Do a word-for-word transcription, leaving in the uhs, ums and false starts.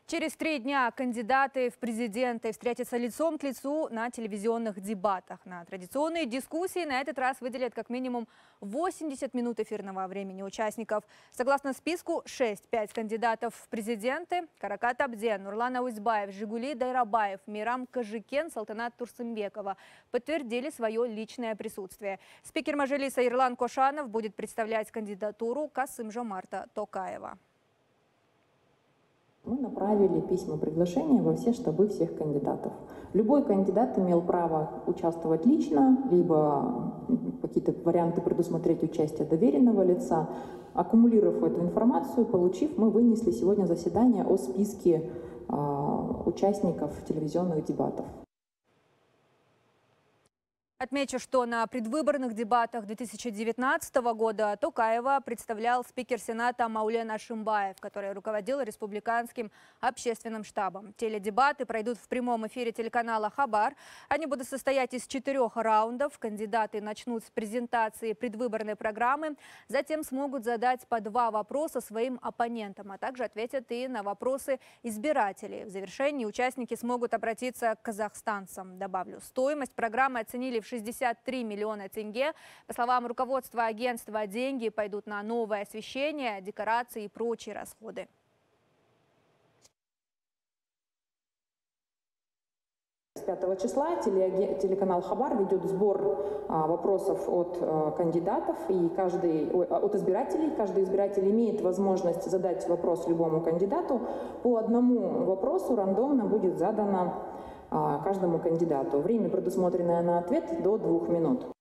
Через три дня кандидаты в президенты встретятся лицом к лицу на телевизионных дебатах. На традиционные дискуссии на этот раз выделят как минимум восемьдесят минут эфирного времени участников. Согласно списку, шесть-пять кандидатов в президенты – Каракат Абден, Нурлан Аузбаев, Жигули Дайрабаев, Мирам Кажикен, Салтанат Турсымбекова – подтвердили свое личное присутствие. Спикер Мажилиса Ирлан Кошанов будет представлять кандидатуру Касым-Жомарта Токаева. Мы направили письма приглашения во все штабы всех кандидатов. Любой кандидат имел право участвовать лично, либо какие-то варианты предусмотреть участие доверенного лица. Аккумулировав эту информацию, получив, мы вынесли сегодня заседание о списке э, участников телевизионных дебатов. Отмечу, что на предвыборных дебатах две тысячи девятнадцатого года Токаева представлял спикер Сената Маулен Ашимбаев, который руководил республиканским общественным штабом. Теледебаты пройдут в прямом эфире телеканала «Хабар». Они будут состоять из четырех раундов. Кандидаты начнут с презентации предвыборной программы, затем смогут задать по два вопроса своим оппонентам, а также ответят и на вопросы избирателей. В завершении участники смогут обратиться к казахстанцам. Добавлю, стоимость программы оценили в шестьдесят три миллиона тенге. По словам руководства агентства, деньги пойдут на новое освещение, декорации и прочие расходы. С пятого числа телеканал «Хабар» ведет сбор а, вопросов от а, кандидатов и каждый, от избирателей. Каждый избиратель имеет возможность задать вопрос любому кандидату. По одному вопросу рандомно будет задано каждому кандидату. Время, предусмотренное на ответ, до двух минут.